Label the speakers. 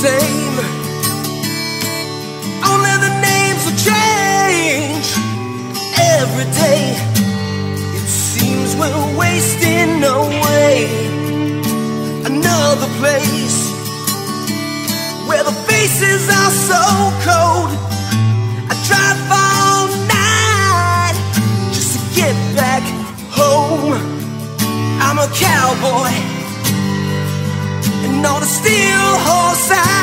Speaker 1: same. Only the names will change. Every day it seems we're wasting away. Another place where the faces are so cold. I drive all night just to get back home. I'm a cowboy, and on a steel horse